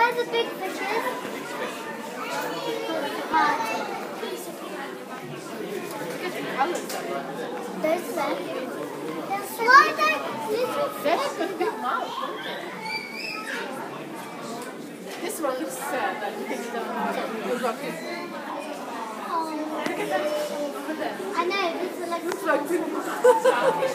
are the big fishes? There's that. Why are there little That's the big mouth. This one looks sad. That takes down the rocket. Oh. Look at that over there. I know, this is like Looks like